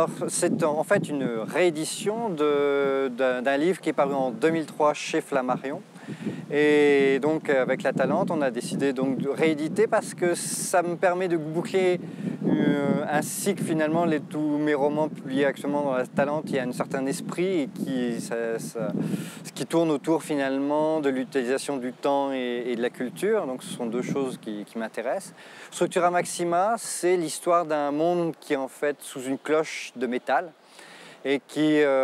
Alors, c'est en fait une réédition d'un livre qui est paru en 2003 chez Flammarion. Et donc, avec La Talente, on a décidé donc de rééditer parce que ça me permet de boucler un cycle. Finalement, tous mes romans publiés actuellement dans La Talente, il y a un certain esprit qui tourne autour finalement de l'utilisation du temps et de la culture. Donc, ce sont deux choses qui m'intéressent. Structura Maxima, c'est l'histoire d'un monde qui est en fait sous une cloche de métal et qui est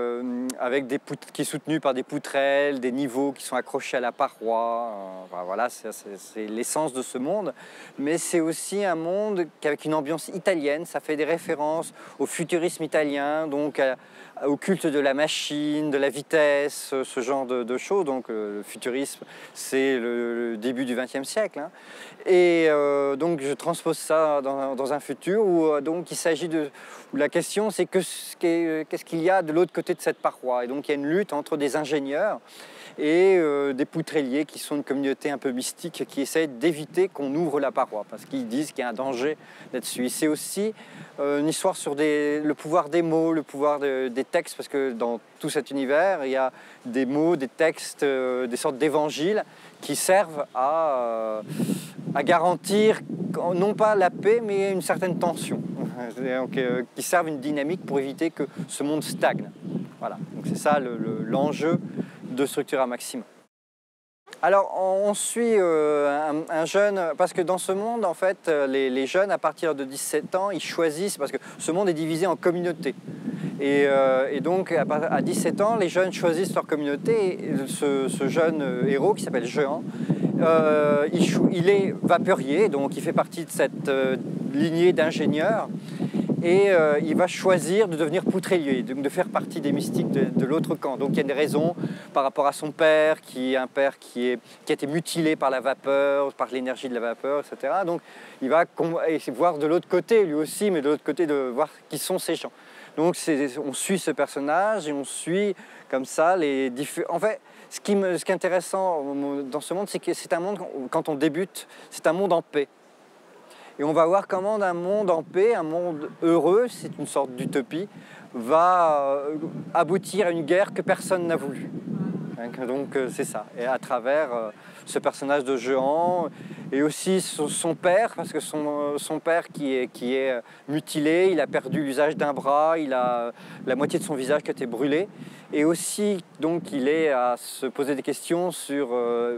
soutenu par des poutrelles, des niveaux qui sont accrochés à la paroi. Enfin, voilà, c'est l'essence de ce monde. Mais c'est aussi un monde avec une ambiance italienne. Ça fait des références au futurisme italien, donc au culte de la machine, de la vitesse, ce genre de choses. Donc le futurisme, c'est le début du XXe siècle. Hein. Et donc je transpose ça dans un futur où donc il s'agit où la question c'est qu'est-ce qu'il y a de l'autre côté de cette paroi. Et donc il y a une lutte entre des ingénieurs et des poutreliers qui sont une communauté un peu mystique qui essaie d'éviter qu'on ouvre la paroi parce qu'ils disent qu'il y a un danger là-dessus. C'est aussi une histoire sur le pouvoir des mots, le pouvoir des textes, parce que dans tout cet univers, il y a des mots, des textes, des sortes d'évangiles qui servent à garantir non pas la paix, mais une certaine tension, donc, qui servent une dynamique pour éviter que ce monde stagne. Voilà, donc c'est ça l'enjeu de Structura Maxima. Alors, on suit un jeune, parce que dans ce monde, en fait, les jeunes, à partir de 17 ans, ils choisissent, parce que ce monde est divisé en communautés. Et donc, à 17 ans, les jeunes choisissent leur communauté. Et ce jeune héros, qui s'appelle Jehan, il est vapurier, donc il fait partie de cette lignée d'ingénieurs. Et il va choisir de devenir poutrelier, donc de faire partie des mystiques de l'autre camp. Donc il y a des raisons par rapport à son père, qui a été mutilé par la vapeur, par l'énergie de la vapeur, etc. Donc il va voir de l'autre côté, lui aussi, mais de l'autre côté, de voir qui sont ces gens. Donc on suit ce personnage et on suit comme ça les différents... En fait, ce qui est intéressant dans ce monde, c'est que c'est un monde, quand on débute, c'est un monde en paix. Et on va voir comment un monde en paix, un monde heureux, c'est une sorte d'utopie, va aboutir à une guerre que personne n'a voulu. Donc c'est ça. Et à travers ce personnage de Jehan, et aussi son père, parce que son père qui est mutilé, il a perdu l'usage d'un bras, il a la moitié de son visage qui a été brûlé. Et aussi, donc, il est à se poser des questions sur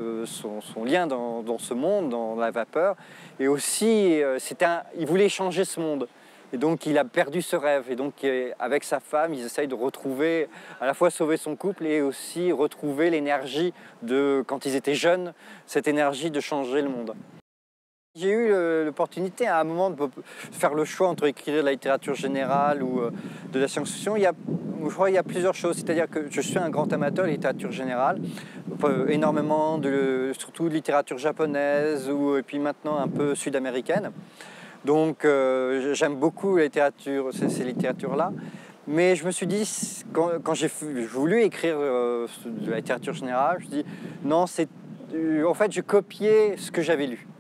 son lien dans ce monde, dans la vapeur. Et aussi, il voulait changer ce monde. Et donc, il a perdu ce rêve. Et donc, avec sa femme, ils essayent de retrouver, à la fois sauver son couple et aussi retrouver l'énergie de, quand ils étaient jeunes, cette énergie de changer le monde. J'ai eu l'opportunité à un moment de faire le choix entre écrire de la littérature générale ou de la science-fiction. Je crois qu'il y a plusieurs choses, c'est-à-dire que je suis un grand amateur de littérature générale, énormément surtout de littérature japonaise et puis maintenant un peu sud-américaine. Donc j'aime beaucoup la littérature, ces littératures-là. Mais je me suis dit, quand j'ai voulu écrire de la littérature générale, je me suis dit non, en fait je copiais ce que j'avais lu.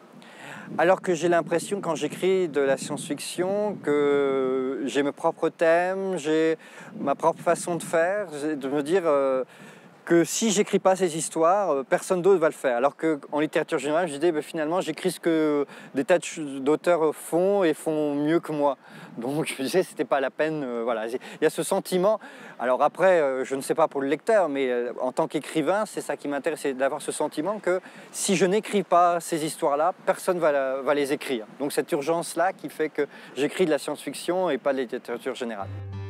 Alors que j'ai l'impression, quand j'écris de la science-fiction, que j'ai mes propres thèmes, j'ai ma propre façon de faire, de me dire que si j'écris pas ces histoires, personne d'autre va le faire. Alors qu'en littérature générale, je disais, finalement, j'écris ce que des tas d'auteurs font et font mieux que moi. Donc je me disais, c'était pas la peine. Voilà. Il y a ce sentiment. Alors après, je ne sais pas pour le lecteur, mais en tant qu'écrivain, c'est ça qui m'intéresse, c'est d'avoir ce sentiment que si je n'écris pas ces histoires-là, personne va les écrire. Donc cette urgence-là qui fait que j'écris de la science-fiction et pas de la littérature générale.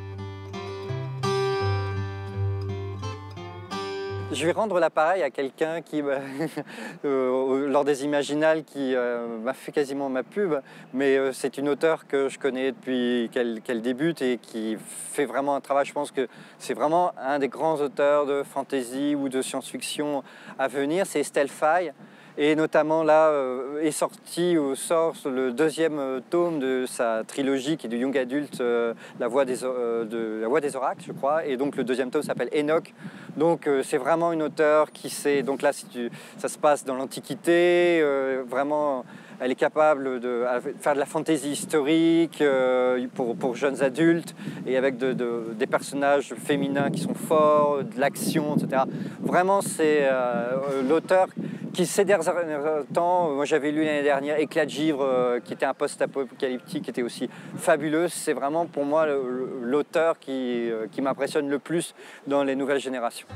Je vais rendre l'appareil à quelqu'un qui, lors des Imaginales, qui m'a fait quasiment ma pub, mais c'est une auteure que je connais depuis qu'elle débute et qui fait vraiment un travail. Je pense que c'est vraiment un des grands auteurs de fantasy ou de science-fiction à venir, c'est Estelle Faye, Et notamment là est sorti ou sort le deuxième tome de sa trilogie qui est du young adulte, la Voix des oracles, je crois. Et donc le deuxième tome s'appelle Enoch. Donc c'est vraiment une auteure qui sait. Donc là, ça se passe dans l'Antiquité, vraiment. Elle est capable de faire de la fantaisie historique pour jeunes adultes et avec des personnages féminins qui sont forts, de l'action, etc. Vraiment, c'est l'auteur qui, ces derniers temps, moi j'avais lu l'année dernière Éclat de givre, qui était un post-apocalyptique, qui était aussi fabuleux. C'est vraiment pour moi l'auteur qui m'impressionne le plus dans les nouvelles générations.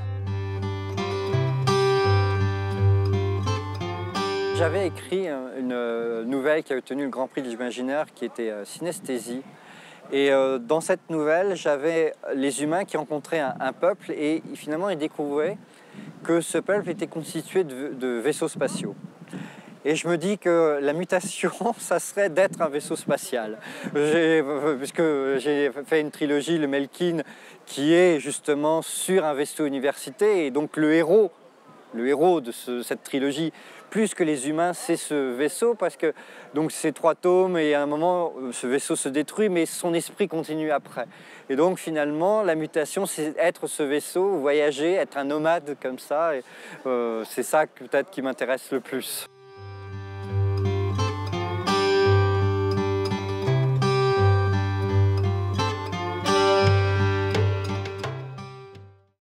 J'avais écrit une nouvelle qui a obtenu le Grand Prix de l'Imaginaire qui était Synesthésie. Et dans cette nouvelle, j'avais les humains qui rencontraient un peuple et finalement ils découvraient que ce peuple était constitué de vaisseaux spatiaux. Et je me dis que la mutation, ça serait d'être un vaisseau spatial. Puisque j'ai fait une trilogie, le Melkin, qui est justement sur un vaisseau université. Et donc le héros de cette trilogie, plus que les humains, c'est ce vaisseau, parce que donc c'est 3 tomes et à un moment ce vaisseau se détruit, mais son esprit continue après. Et donc finalement la mutation, c'est être ce vaisseau, voyager, être un nomade comme ça. C'est ça peut-être qui m'intéresse le plus.